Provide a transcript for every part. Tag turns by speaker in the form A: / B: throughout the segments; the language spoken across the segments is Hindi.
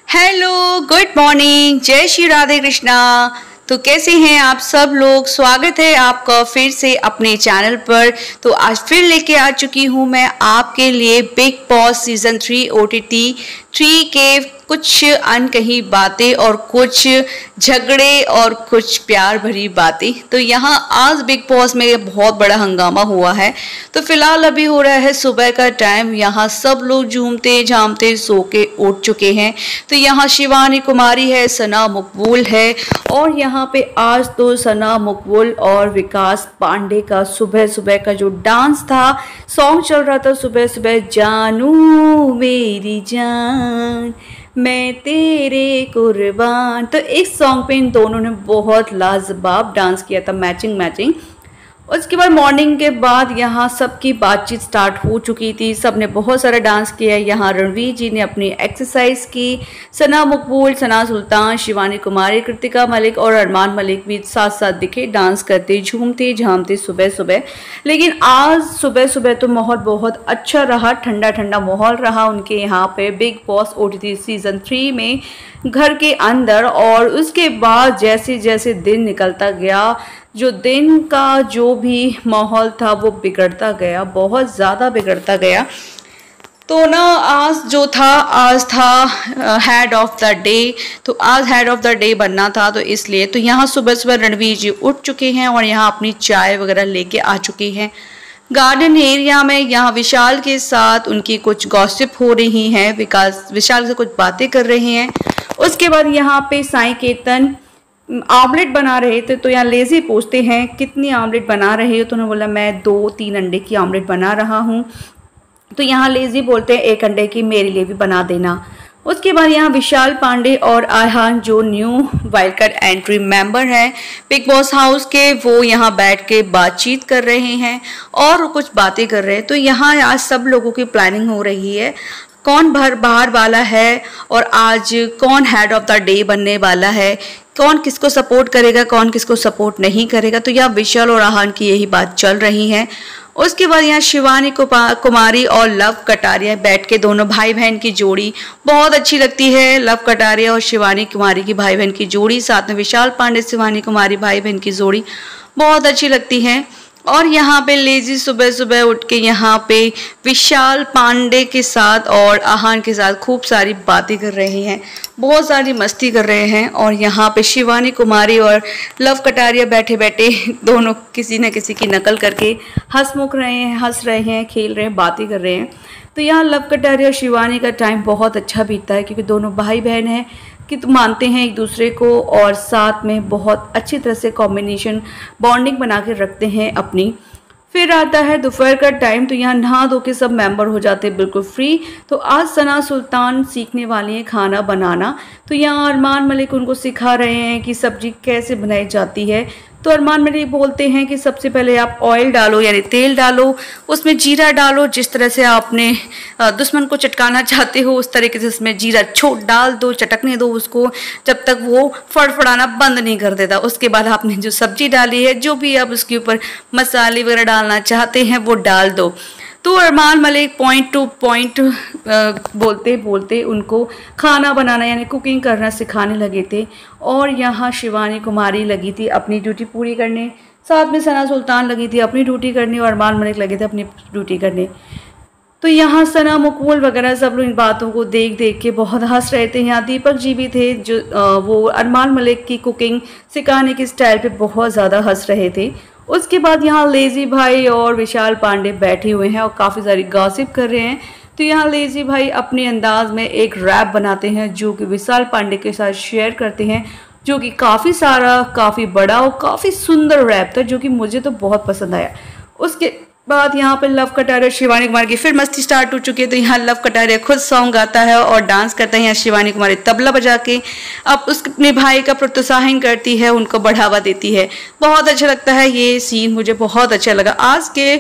A: हेलो, गुड मॉर्निंग, जय श्री राधे कृष्णा। तो कैसे हैं आप सब लोग। स्वागत है आपका फिर से अपने चैनल पर। तो आज फिर लेके आ चुकी हूँ मैं आपके लिए बिग बॉस सीजन 3 OTT 3 के कुछ अनकही बातें और कुछ झगड़े और कुछ प्यार भरी बातें। तो यहाँ आज बिग बॉस में बहुत बड़ा हंगामा हुआ है। तो फिलहाल अभी हो रहा है सुबह का टाइम। यहाँ सब लोग झूमते झामते सो के उठ चुके हैं। तो यहाँ शिवानी कुमारी है, सना मकबूल है और यहाँ पे आज तो सना मकबूल और विकास पांडे का सुबह सुबह का जो डांस था, सॉन्ग चल रहा था सुबह सुबह, जानू मेरी जान मैं तेरे कुर्बान। तो इस सॉन्ग पे इन दोनों ने बहुत लाजवाब डांस किया था, मैचिंग। उसके बाद मॉर्निंग के बाद यहाँ सबकी बातचीत स्टार्ट हो चुकी थी। सब ने बहुत सारा डांस किया। यहाँ रणवीर जी ने अपनी एक्सरसाइज की, सना मकबूल, सना सुल्तान, शिवानी कुमारी, कृतिका मलिक और अरमान मलिक भी साथ साथ दिखे डांस करते, झूमते झामते सुबह सुबह। लेकिन आज सुबह सुबह तो माहौल बहुत अच्छा रहा, ठंडा ठंडा माहौल रहा उनके यहाँ पे बिग बॉस OTT सीजन 3 में घर के अंदर। और उसके बाद जैसे जैसे दिन निकलता गया, जो दिन का जो भी माहौल था वो बिगड़ता गया, बहुत ज़्यादा बिगड़ता गया। तो ना आज था हेड ऑफ द डे। तो आज हेड ऑफ द डे बनना था, तो इसलिए तो यहाँ सुबह सुबह रणवीर जी उठ चुके हैं और यहाँ अपनी चाय वगैरह लेके आ चुके हैं गार्डन एरिया में। यहाँ विशाल के साथ उनकी कुछ गॉसिप हो रही है, विशाल से कुछ बातें कर रहे हैं। उसके बाद यहाँ पे साईं केतन आमलेट बना रहे थे। तो यहाँ लेजी पूछते हैं कितनी आमलेट बना रहे हो। तो उन्होंने बोला मैं 2-3 अंडे की आमलेट बना रहा हूँ। तो यहाँ लेजी बोलते हैं 1 अंडे की मेरे लिए भी बना देना। उसके बाद यहाँ विशाल पांडे और आहान जो new wild card entry member हैं बिग बॉस हाउस के, वो यहाँ बैठ के बातचीत कर रहे हैं और कुछ बातें कर रहे हैं। तो यहाँ आज सब लोगों की प्लानिंग हो रही है कौन बाहर वाला है और आज कौन हेड ऑफ द डे बनने वाला है, कौन किसको सपोर्ट करेगा, कौन किसको सपोर्ट नहीं करेगा। तो यहाँ विशाल और आहान की यही बात चल रही है। उसके बाद यहाँ शिवानी कुमारी और लव कटारिया बैठ के, दोनों भाई बहन की जोड़ी बहुत अच्छी लगती है। लव कटारिया और शिवानी कुमारी की भाई बहन की जोड़ी, साथ में विशाल पांडे शिवानी कुमारी भाई बहन की जोड़ी बहुत अच्छी लगती है। और यहाँ पे लेजी सुबह सुबह उठ के यहाँ पे विशाल पांडे के साथ और आहान के साथ खूब सारी बातें कर रहे हैं, बहुत सारी मस्ती कर रहे हैं। और यहाँ पे शिवानी कुमारी और लव कटारिया बैठे बैठे दोनों किसी न किसी की नकल करके हंस रहे हैं, खेल रहे हैं, बातें कर रहे हैं। तो यहाँ लव कटारिया और शिवानी का टाइम बहुत अच्छा बीतता है क्योंकि दोनों भाई बहन हैं कि तो मानते हैं एक दूसरे को और साथ में बहुत अच्छी तरह से कॉम्बिनेशन बॉन्डिंग बना के रखते हैं अपनी। फिर आता है दोपहर का टाइम। तो यहाँ नहा धो के सब मेंबर हो जाते हैं बिल्कुल फ्री। तो आज सना सुल्तान सीखने वाली हैं खाना बनाना। तो यहाँ अरमान मलिक उनको सिखा रहे हैं कि सब्जी कैसे बनाई जाती है। तो अरमान मलिक बोलते हैं कि सबसे पहले आप ऑयल डालो, यानी तेल डालो, उसमें जीरा डालो, जिस तरह से आपने दुश्मन को चटकाना चाहते हो उस तरीके से उसमें जीरा डाल दो, चटकने दो उसको जब तक वो फड़फड़ाना बंद नहीं कर देता। उसके बाद आपने जो सब्जी डाली है, जो भी आप उसके ऊपर मसाले वगैरह डालना चाहते हैं वो डाल दो। तो Armaan Malik point to point बोलते बोलते उनको खाना बनाना यानी कुकिंग करना सिखाने लगे थे। और यहाँ शिवानी कुमारी लगी थी अपनी ड्यूटी पूरी करने, साथ में सना सुल्तान लगी थी अपनी ड्यूटी करने और अरमान मलिक लगे थे अपनी ड्यूटी करने। तो यहाँ सना मकबूल वगैरह सब लोग इन बातों को देख देख के बहुत हंस रहे थे। यहाँ दीपक जी भी थे जो वो अरमान मलिक की कुकिंग सिखाने के स्टाइल पे बहुत ज़्यादा हंस रहे थे। उसके बाद यहाँ लेजी भाई और विशाल पांडे बैठे हुए हैं और काफ़ी सारी गॉसिप कर रहे हैं। तो यहाँ लेजी भाई अपने अंदाज में एक रैप बनाते हैं जो कि विशाल पांडे के साथ शेयर करते हैं, जो कि काफ़ी बड़ा और काफ़ी सुंदर रैप था जो कि मुझे तो बहुत पसंद आया। उसके बाद यहाँ पे लव कटारिया शिवानी कुमारी की फिर मस्ती स्टार्ट हो चुकी है। तो यहाँ लव कटारिया खुद सॉन्ग गाता है और डांस करता है। यहाँ शिवानी कुमारी तबला बजा के अब उसके भाई का प्रोत्साहन करती है, उनको बढ़ावा देती है। बहुत अच्छा लगता है ये सीन, मुझे बहुत अच्छा लगा। आज के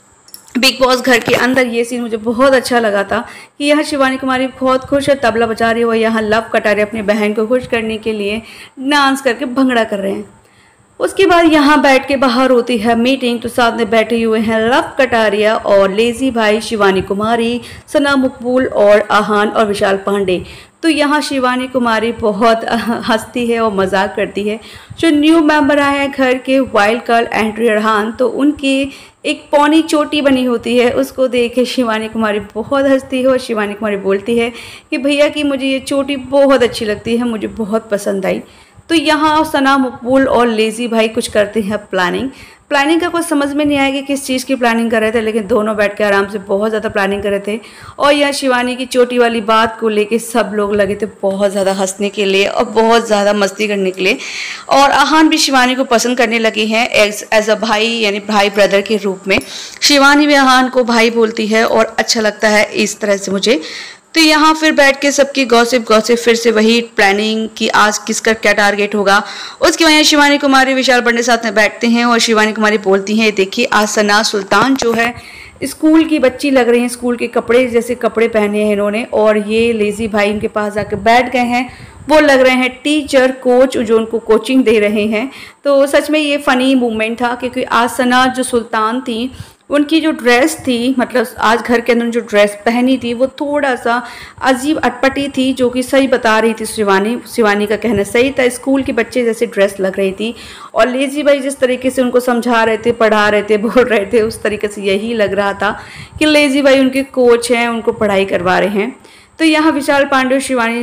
A: बिग बॉस घर के अंदर ये सीन मुझे बहुत अच्छा लगा था कि यहाँ शिवानी कुमारी बहुत खुश है, तबला बजा रही हो, यहाँ लव कटारिया अपनी बहन को खुश करने के लिए डांस करके भंगड़ा कर रहे हैं। उसके बाद यहाँ बैठ के बाहर होती है मीटिंग। तो साथ में बैठे हुए हैं लव कटारिया और लेजी भाई, शिवानी कुमारी, सना मकबूल और आहान और विशाल पांडे। तो यहाँ शिवानी कुमारी बहुत हंसती है और मजाक करती है। जो न्यू मेंबर आए हैं घर के, वाइल्ड कार्ड एंट्री अरहान, तो उनकी एक पौनी चोटी बनी होती है, उसको देख के शिवानी कुमारी बहुत हंसती है और शिवानी कुमारी बोलती है कि भैया कि मुझे ये चोटी बहुत अच्छी लगती है, मुझे बहुत पसंद आई। तो यहाँ सना मकबूल और लेज़ी भाई कुछ करते हैं प्लानिंग का कुछ समझ में नहीं आया कि किस चीज़ की प्लानिंग कर रहे थे, लेकिन दोनों बैठ के आराम से बहुत ज़्यादा प्लानिंग कर रहे थे। और यह शिवानी की चोटी वाली बात को लेके सब लोग लगे थे बहुत ज़्यादा हंसने के लिए और बहुत ज़्यादा मस्ती करने के लिए। और अहान भी शिवानी को पसंद करने लगे हैं एज अ भाई, यानी भाई ब्रदर के रूप में। शिवानी भी अहान को भाई बोलती है और अच्छा लगता है इस तरह से मुझे। तो यहाँ फिर बैठ के सबकी गॉसिप फिर से वही प्लानिंग कि आज किसका क्या टारगेट होगा। उसकी वजह शिवानी कुमारी विशाल पांडे साथ में बैठते हैं और शिवानी कुमारी बोलती हैं, देखिए आज सना सुल्तान जो है स्कूल की बच्ची लग रही है, स्कूल के कपड़े जैसे कपड़े पहने हैं इन्होंने, और ये लेज़ी भाई इनके पास जाकर बैठ गए हैं, वो लग रहे हैं टीचर कोच जो उनको कोचिंग दे रहे हैं। तो सच में ये फ़नी मूवमेंट था, क्योंकि आज सना जो सुल्तान थी उनकी जो ड्रेस थी, मतलब आज घर के अंदर जो ड्रेस पहनी थी वो थोड़ा सा अजीब अटपटी थी, जो कि सही बता रही थी शिवानी का कहना सही था, स्कूल के बच्चे जैसे ड्रेस लग रही थी। और लेज़ी भाई जिस तरीके से उनको समझा रहे थे, पढ़ा रहे थे, बोल रहे थे, उस तरीके से यही लग रहा था कि लेज़ी भाई उनके कोच हैं, उनको पढ़ाई करवा रहे हैं। तो यहाँ विशाल पांडे और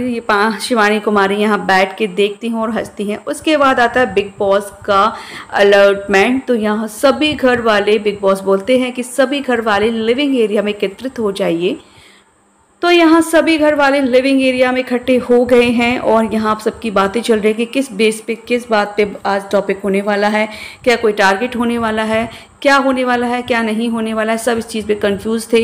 A: शिवानी कुमारी यहाँ बैठ के देखती हैं और हंसती हैं। उसके बाद आता है बिग बॉस का अलॉटमेंट। तो यहाँ सभी घर वाले, बिग बॉस बोलते हैं कि सभी घर वाले लिविंग एरिया में एकत्रित हो जाइए। तो यहाँ सभी घर वाले लिविंग एरिया में इकट्ठे हो गए हैं और यहाँ आप सबकी बातें चल रही है कि किस बेस पे, किस बात पे आज टॉपिक होने वाला है, क्या कोई टारगेट होने वाला है, क्या होने वाला है, क्या नहीं होने वाला है। सब इस चीज़ पे कंफ्यूज थे।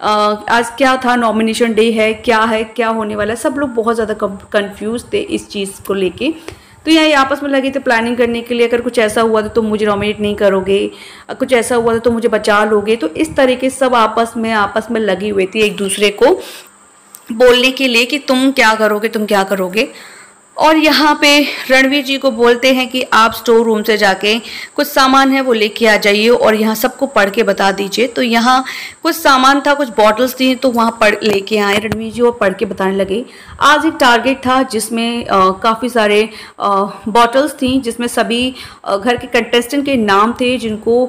A: आज क्या था, नॉमिनेशन डे है, क्या होने वाला है, सब लोग बहुत ज़्यादा कंफ्यूज थे इस चीज़ को लेके। तो यहाँ ये आपस में लगे थे प्लानिंग करने के लिए, अगर कुछ ऐसा हुआ तो तुम मुझे नॉमिनेट नहीं करोगे, कुछ ऐसा हुआ तो तुम मुझे बचा लोगे। तो इस तरीके सब आपस में लगी हुई थी एक दूसरे को बोलने के लिए कि तुम क्या करोगे। और यहाँ पे रणवीर जी को बोलते हैं कि आप स्टोर रूम से जाके कुछ सामान है वो लेके आ जाइए और यहाँ सबको पढ़ के बता दीजिए। तो यहाँ कुछ सामान था, कुछ बॉटल्स थी, तो वहाँ पढ़ लेके आए रणवीर जी और पढ़ के बताने लगे। आज एक टारगेट था जिसमें काफ़ी सारे बॉटल्स थी, जिसमें सभी घर के कंटेस्टेंट के नाम थे, जिनको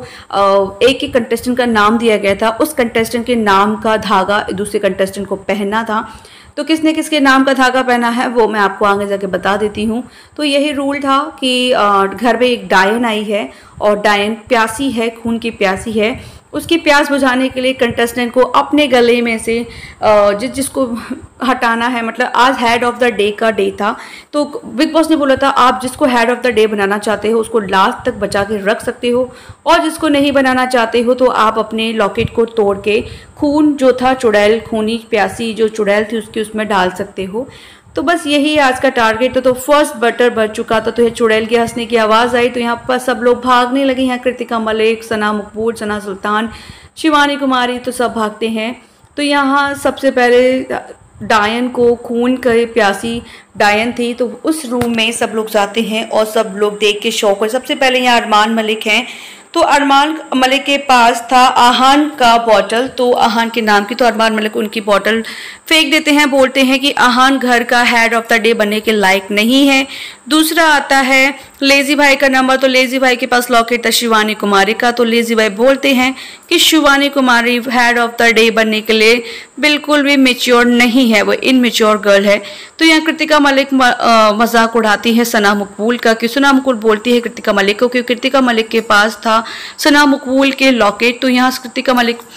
A: एक कंटेस्टेंट का नाम दिया गया था। उस कंटेस्टेंट के नाम का धागा दूसरे कंटेस्टेंट को पहनना था। तो किसने किसके नाम का धागा पहना है वो मैं आपको आगे जाके बता देती हूँ। तो यही रूल था कि घर में एक डायन आई है और डायन प्यासी है, खून की प्यासी है। उसकी प्यास बुझाने के लिए कंटेस्टेंट को अपने गले में से जिसको हटाना है, मतलब आज हेड ऑफ द डे का डे था, तो बिग बॉस ने बोला था आप जिसको हेड ऑफ द डे बनाना चाहते हो उसको लास्ट तक बचा के रख सकते हो, और जिसको नहीं बनाना चाहते हो तो आप अपने लॉकेट को तोड़ के खून जो था चुड़ैल, खूनी प्यासी जो चुड़ैल थी उसकी उसमें डाल सकते हो। तो बस यही आज का टारगेट था। तो फर्स्ट बटर बच चुका था, तो ये चुड़ैल की हंसने की आवाज़ आई, तो यहाँ पर सब लोग भागने लगे हैं। कृतिका मलिक, सना मकबूल, सना सुल्तान, शिवानी कुमारी, तो सब भागते हैं। तो यहाँ सबसे पहले डायन को, खून के प्यासी डायन थी, तो उस रूम में सब लोग जाते हैं और सब लोग देख के शौक हो। सबसे पहले यहाँ अरमान मलिक हैं, तो अरमान मलिक के पास था अहान का बॉटल, तो अहान के नाम की, तो अरमान मलिक उनकी बॉटल फेंक देते हैं, बोलते हैं कि अहान घर का हेड ऑफ द डे बनने के लायक नहीं है। दूसरा आता है लेज़ी भाई का नंबर, तो लेज़ी भाई के पास लॉकेट था शिवानी कुमारी का, तो लेज़ी भाई बोलते हैं कि Shivani Kumari head of the day बनने के लिए बिल्कुल भी मेच्योर नहीं है, वो इनमेच्योर गर्ल है। तो यहाँ कृतिका मलिक मजाक उड़ाती है सना मकबूल का, कि सना मकबूल बोलती है कृतिका मलिक को कि कृतिका मलिक के पास था सना मकबूल के लॉकेट। तो यहाँ कृतिका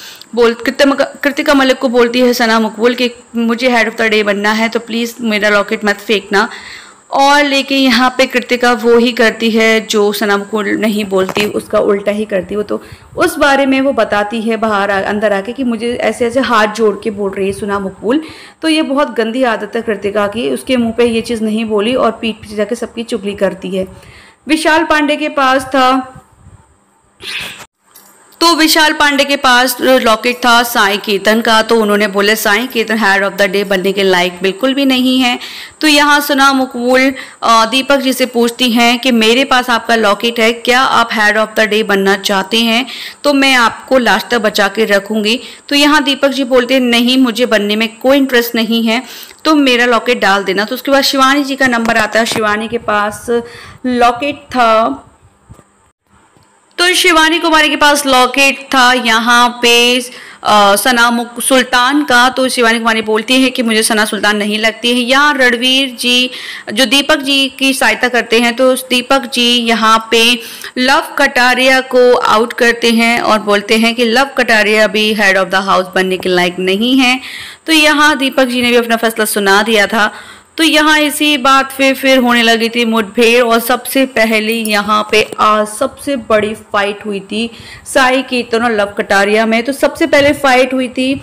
A: मलिक को बोलती है सना मकबूल कि मुझे हेड ऑफ द डे बनना है, तो प्लीज़ मेरा लॉकेट मत फेंकना। और लेकिन यहाँ पे कृतिका वो ही करती है जो सना मकबूल नहीं बोलती, उसका उल्टा ही करती वो। तो उस बारे में वो बताती है बाहर अंदर आके कि मुझे ऐसे ऐसे हाथ जोड़ के बोल रही है सना मकबूल। तो ये बहुत गंदी आदत है कृतिका की, उसके मुंह पे ये चीज़ नहीं बोली और पीठ पीछे जाके सबकी चुगली करती है। विशाल पांडे के पास था तो विशाल पांडे के पास लॉकेट था साईं कीर्तन का, तो उन्होंने बोले साईं कीर्तन हेड ऑफ द डे बनने के लायक बिल्कुल भी नहीं है। तो यहाँ सना मकबूल दीपक जी से पूछती हैं कि मेरे पास आपका लॉकेट है, क्या आप हेड ऑफ द डे बनना चाहते हैं तो मैं आपको लास्ट तक बचा के रखूंगी। तो यहाँ दीपक जी बोलते हैं नहीं, मुझे बनने में कोई इंटरेस्ट नहीं है, तुम मेरा लॉकेट डाल देना। तो उसके बाद शिवानी जी का नंबर आता है, शिवानी के पास लॉकेट था। तो शिवानी कुमारी के पास लॉकेट था यहाँ पे सना सुल्तान का। तो शिवानी कुमारी बोलती है कि मुझे सना सुल्तान नहीं लगती है। यहाँ रणवीर जी जो दीपक जी की सहायता करते हैं, तो दीपक जी यहाँ पे लव कटारिया को आउट करते हैं और बोलते हैं कि लव कटारिया भी हेड ऑफ द हाउस बनने के लायक नहीं है। तो यहाँ दीपक जी ने भी अपना फैसला सुना दिया था। तो यहाँ इसी बात पे फिर होने लगी थी मुठभेड़, और सबसे पहले यहाँ पे आज सबसे बड़ी फाइट हुई थी साईं कीर्तन और लव कटारिया में। तो सबसे पहले फाइट हुई थी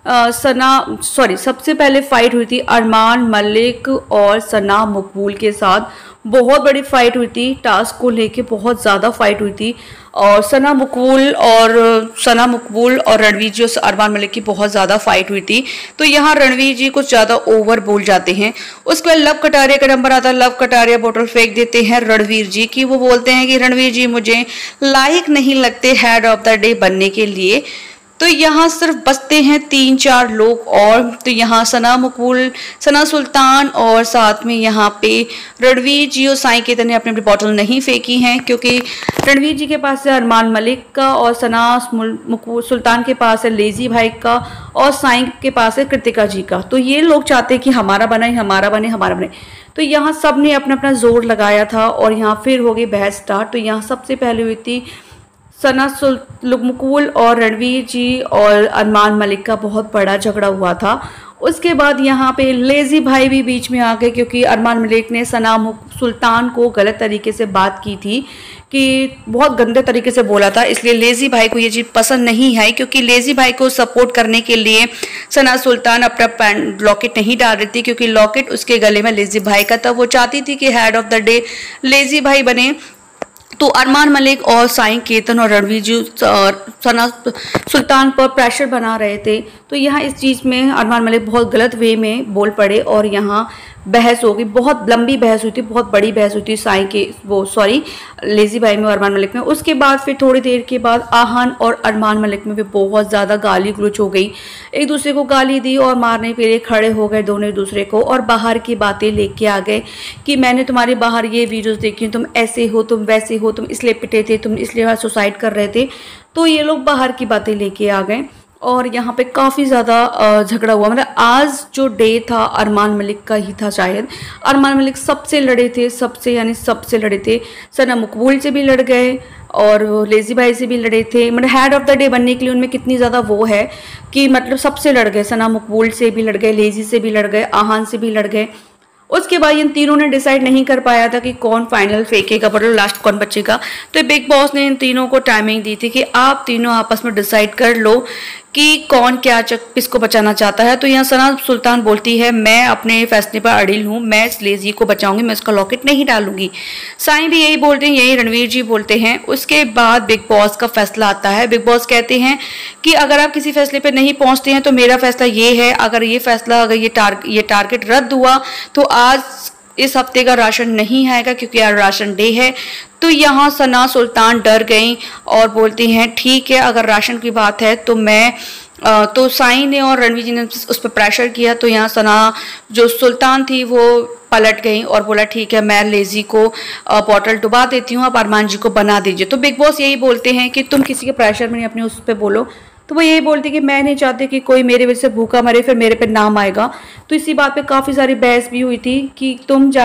A: सबसे पहले फाइट हुई थी अरमान मलिक और सना मकबूल के साथ। बहुत बड़ी फाइट हुई थी, टास्क को लेके बहुत ज़्यादा फाइट हुई थी, और सना मकबूल और रणवीर जी और अरमान मलिक की बहुत ज़्यादा फाइट हुई थी। तो यहाँ रणवीर जी कुछ ज़्यादा ओवर बोल जाते हैं। उसके बाद लव कटारिया का नंबर आता है। लव कटारिया बोतल फेंक देते हैं रणवीर जी की। वो बोलते हैं कि रणवीर जी मुझे लायक नहीं लगते हेड ऑफ द डे बनने के लिए। तो यहाँ सिर्फ बचते हैं 3-4 लोग और। तो यहाँ सना मकबूल, सना सुल्तान और साथ में यहाँ पे रणवीर जी और साईं कीर्तन ने अपनी अपनी बॉटल नहीं फेंकी हैं, क्योंकि रणवीर जी के पास है अरमान मलिक का, और सना सुल्तान के पास है लेजी भाई का, और साईं के पास है कृतिका जी का। तो ये लोग चाहते हैं कि हमारा बने, हमारा बने, हमारा बने। तो यहाँ सब ने अपना अपना जोर लगाया था, और यहाँ फिर हो गई बहस स्टार्ट। तो यहाँ सबसे पहले हुई थी सना मकबूल और रणवीर जी और अरमान मलिक का बहुत बड़ा झगड़ा हुआ था। उसके बाद यहाँ पे लेजी भाई भी बीच में आ गए, क्योंकि अरमान मलिक ने सना सुल्तान को गलत तरीके से बात की थी, कि बहुत गंदे तरीके से बोला था। इसलिए लेजी भाई को ये चीज़ पसंद नहीं है, क्योंकि लेजी भाई को सपोर्ट करने के लिए सना सुल्तान अपना लॉकेट नहीं डाल रही थी, क्योंकि लॉकेट उसके गले में लेजी भाई का था। वो चाहती थी कि head of the day lazy भाई बने। तो अरमान मलिक और साईं कीर्तन और रणवीर जी सना सुल्तान पर प्रेशर बना रहे थे। तो यहाँ इस चीज़ में अरमान मलिक बहुत गलत वे में बोल पड़े, और यहाँ बहस हो गई। बहुत लंबी बहस हुई थी, बहुत बड़ी बहस हुई थी साईं के लेजी भाई में और अरमान मलिक में। उसके बाद फिर थोड़ी देर के बाद आहन और अरमान मलिक में भी बहुत ज़्यादा गाली गलौज हो गई। एक दूसरे को गाली दी और मारने के लिए खड़े हो गए दोनों एक दूसरे को, और बाहर की बातें लेके आ गए कि मैंने तुम्हारी बाहर ये वीडियोस देखी, तुम ऐसे हो, तुम वैसे हो, तुम इसलिए पिटे थे, तुम इसलिए सुसाइड कर रहे थे। तो ये लोग बाहर की बातें लेके आ गए, और यहाँ पे काफ़ी ज़्यादा झगड़ा हुआ। मतलब आज जो डे था अरमान मलिक का ही था शायद। अरमान मलिक सबसे लड़े थे, सबसे लड़े थे। सना मकबूल से भी लड़ गए और लेजी भाई से भी लड़े थे। मतलब हेड ऑफ द डे बनने के लिए उनमें कितनी ज़्यादा वो है कि मतलब सबसे लड़ गए। सना मकबूल से भी लड़ गए, लेजी से भी लड़ गए, आहान से भी लड़ गए। उसके बाद इन तीनों ने डिसाइड नहीं कर पाया था कि कौन फाइनल फेंकेगा, मतलब लास्ट कौन बचेगा। तो बिग बॉस ने इन तीनों को टाइमिंग दी थी कि आप तीनों आपस में डिसाइड कर लो कि कौन क्या किसको बचाना चाहता है। तो यहाँ सना सुल्तान बोलती है मैं अपने फैसले पर अड़िल हूँ, मैं इस लेजी को बचाऊंगी, मैं इसका लॉकेट नहीं डालूंगी। साईं भी यही बोलते हैं, यही रणवीर जी बोलते हैं। उसके बाद बिग बॉस का फैसला आता है। बिग बॉस कहते हैं कि अगर आप किसी फैसले पर नहीं पहुंचते हैं तो मेरा फैसला ये है, अगर ये टारगेट रद्द हुआ तो आज इस हफ्ते का राशन नहीं आएगा, क्योंकि यार राशन डे है। तो यहाँ सना सुल्तान डर गई और बोलती हैं ठीक है, अगर राशन की बात है तो मैं तो साईं ने और रणवीर जी ने उस पर प्रेशर किया। तो यहाँ सना जो सुल्तान थी वो पलट गई और बोला ठीक है, मैं लेजी को बॉटल डुबा देती हूँ, आप अरमान जी को बना दीजिए। तो बिग बॉस यही बोलते हैं कि तुम किसी के प्रेशर में नहीं, अपने उस पर बोलो। तो वो यही बोलती कि मैं नहीं चाहती कि कोई मेरे वजह से भूखा मरे, फिर मेरे पे नाम आएगा। तो इसी बात पे काफ़ी सारी बहस भी हुई थी कि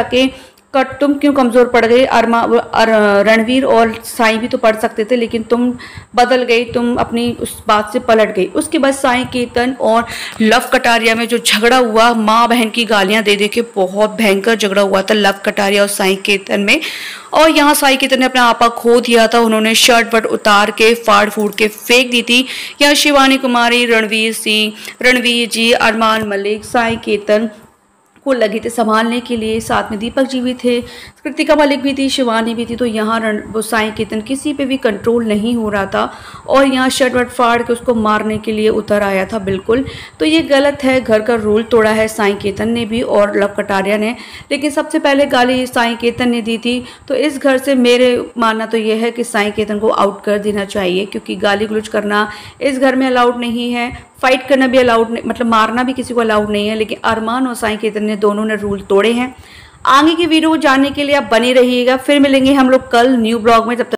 A: तुम क्यों कमज़ोर पड़ गए। रणवीर और साईं भी तो पढ़ सकते थे, लेकिन तुम बदल गई, तुम अपनी उस बात से पलट गई। उसके बाद साईं कीर्तन और लव कटारिया में जो झगड़ा हुआ, माँ बहन की गालियाँ दे दे के बहुत भयंकर झगड़ा हुआ था लव कटारिया और साईं कीर्तन में। और यहाँ साईं कीर्तन ने अपना आपा खो दिया था, उन्होंने शर्ट वट उतार के फाड़ फूड़ के फेंक दी थी। यहाँ शिवानी कुमारी, रणवीर जी, अरमान मलिक, साईं कीर्तन को लगे थे संभालने के लिए। साथ में दीपक जी भी थे, कृतिका मलिक भी थी, शिवानी भी थी। तो यहाँ वो साईं केतन किसी पे भी कंट्रोल नहीं हो रहा था और यहाँ शर्ट वर्ट फाड़ के उसको मारने के लिए उतर आया था बिल्कुल। तो ये गलत है, घर का रूल तोड़ा है साईं केतन ने भी और लव कटारिया ने। लेकिन सबसे पहले गाली साईं केतन ने दी थी। तो इस घर से मेरे मानना तो ये है कि साईं केतन को आउट कर देना चाहिए, क्योंकि गाली गलौज करना इस घर में अलाउड नहीं है, फाइट करना भी अलाउड नहीं, मतलब मारना भी किसी को अलाउड नहीं है। लेकिन अरमान और साईं केतन ने दोनों ने रूल तोड़े हैं। आगे की वीडियो को जानने के लिए आप बने रहिएगा। फिर मिलेंगे हम लोग कल न्यू ब्लॉग में। तब तक